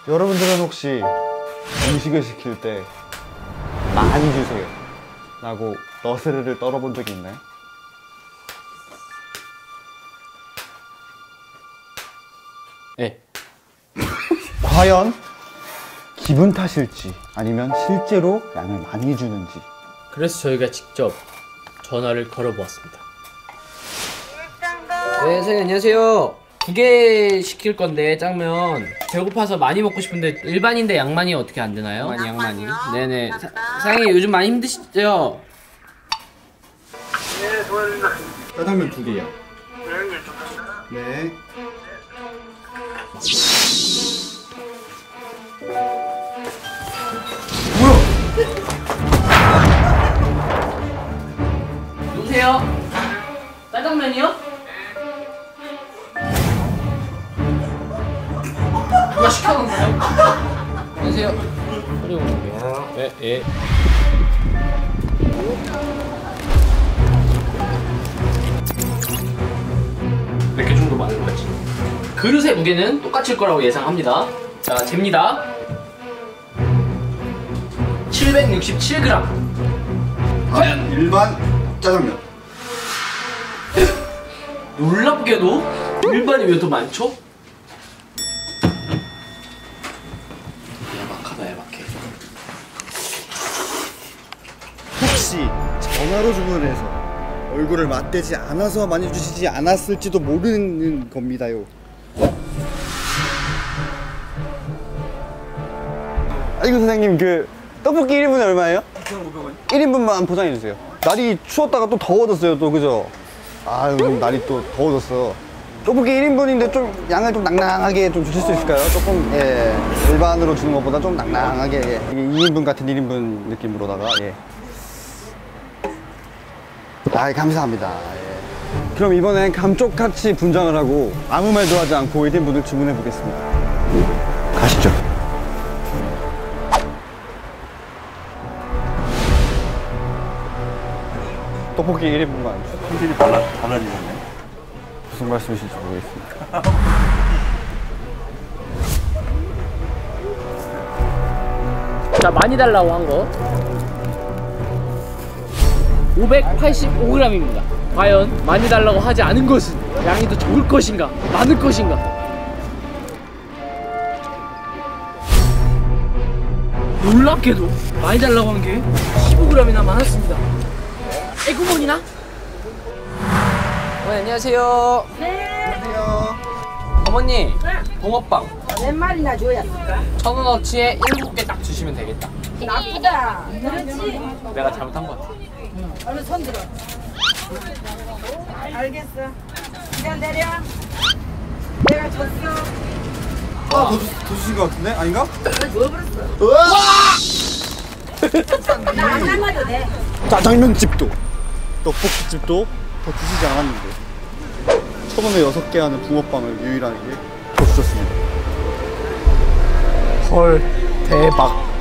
여러분들은 혹시 음식을 시킬 때 많이 주세요 라고 너스레를 떨어본 적이 있나요? 네. 과연 기분 탓일지 아니면 실제로 양을 많이 주는지. 그래서 저희가 직접 전화를 걸어보았습니다. 네, 선생님 안녕하세요. 2개 시킬 건데 짱면 배고파서 많이 먹고 싶은데 일반인데 양만이 어떻게 안 되나요? 양만이. 네네. 사장님 요즘 많이 힘드시죠? 네, 도와드립니다. 짜장면 2개요. 네. 여보세요? 짜장면이요? 누가 시켜놓은가요? 안녕하세요. 그리고 네, 예. 몇 개 정도 많은 거지? 그릇의 무게는 똑같을 거라고 예상합니다. 자, 잽니다. 767g. 과연 일반 짜장면. 놀랍게도 일반이 왜 더 많죠? 야박하다 야박해. 혹시 전화로 주문을 해서 얼굴을 맞대지 않아서 많이 주시지 않았을지도 모르는 겁니다요. 아이고 선생님, 그 떡볶이 1인분에 얼마예요? 2,500원. 1인분만 포장해주세요. 날이 추웠다가 또 더워졌어요, 또 그죠? 아유, 날이 또 더워졌어. 떡볶이 1인분인데 좀 양을 좀 낭낭하게 좀 주실 수 있을까요? 조금, 예, 일반으로 주는 것보다 좀 낭낭하게, 예. 이게 2인분 같은 1인분 느낌으로다가, 예. 아, 감사합니다. 예. 그럼 이번엔 감쪽같이 분장을 하고 아무 말도 하지 않고 1인분을 주문해 보겠습니다. 가시죠. 떡볶이 1인분만 주세요. 품질이 달라지셨네. 무슨 말씀이신지 모르겠습니다. 자, 많이 달라고 한 거 585g입니다. 과연 많이 달라고 하지 않은 것은 양이 더 적을 것인가 많을 것인가? 놀랍게도 많이 달라고 한 게 15g이나 많았습니다. 애구머니나? 안녕하세요. 네. 안녕하세요. 어머니, 붕어빵 몇 마리나 줘야 될까? 1,000원어치에 7개 딱 주시면 되겠다. 나쁘다. 그렇지. 내가 잘못한 것 같아. 얼른 손 들어. 알겠어. 그냥 내려. 내가 줬어. 아, 더 주신 것 같은데? 아닌가? 나안 남아도 돼. 짜장면집도 떡볶이집도 더 주시지 않았는데 1,000원에 6개 하는 붕어빵을 유일하게 더 주셨습니다. 헐, 대박.